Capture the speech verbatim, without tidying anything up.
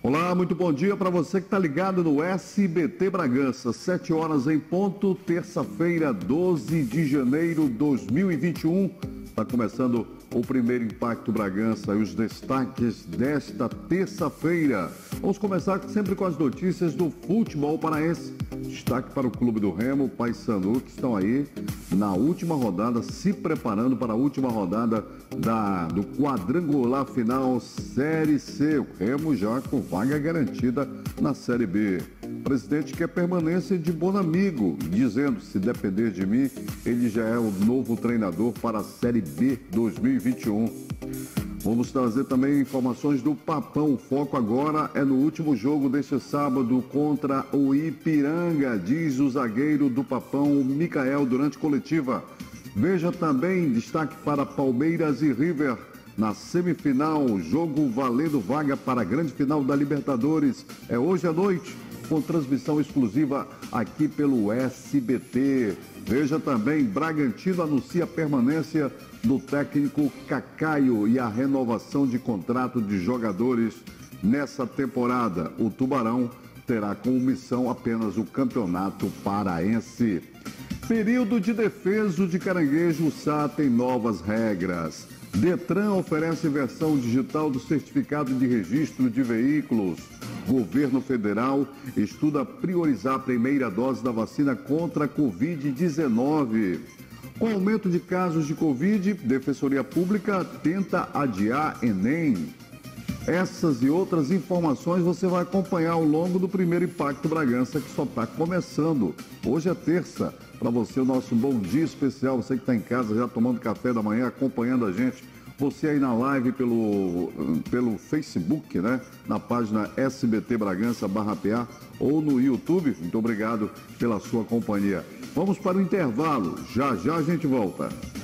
Olá, muito bom dia para você que está ligado no S B T Bragança, sete horas em ponto, terça-feira, doze de janeiro de dois mil e vinte e um. Está começando o primeiro Impacto Bragança e os destaques desta terça-feira. Vamos começar sempre com as notícias do futebol paraense. Destaque para o Clube do Remo, Paysandu, que estão aí na última rodada, se preparando para a última rodada da, do quadrangular final Série C. O Remo já com vaga garantida na Série B. O presidente quer permanência de Bonamigo, dizendo, se depender de mim, ele já é o novo treinador para a Série B dois mil e vinte e um. Vamos trazer também informações do Papão. O foco agora é no último jogo deste sábado contra o Ipiranga, diz o zagueiro do Papão, Micael, durante coletiva. Veja também destaque para Palmeiras e River na semifinal, jogo valendo vaga para a grande final da Libertadores. É hoje à noite, com transmissão exclusiva aqui pelo S B T. Veja também, Bragantino anuncia a permanência do técnico Cacaio e a renovação de contrato de jogadores nessa temporada. O Tubarão terá como missão apenas o Campeonato Paraense. Período de defeso de Caranguejo, o S A tem novas regras. Detran oferece versão digital do certificado de registro de veículos. Governo Federal estuda priorizar a primeira dose da vacina contra a covid dezenove. Com aumento de casos de Covid, Defensoria Pública tenta adiar Enem. Essas e outras informações você vai acompanhar ao longo do primeiro Impacto Bragança, que só está começando. Hoje é terça. Para você, o nosso bom dia especial. Você que está em casa já tomando café da manhã, acompanhando a gente. Você aí na live pelo, pelo Facebook, né? Na página S B T Bragança barra P A ou no YouTube. Muito obrigado pela sua companhia. Vamos para o intervalo. Já já a gente volta.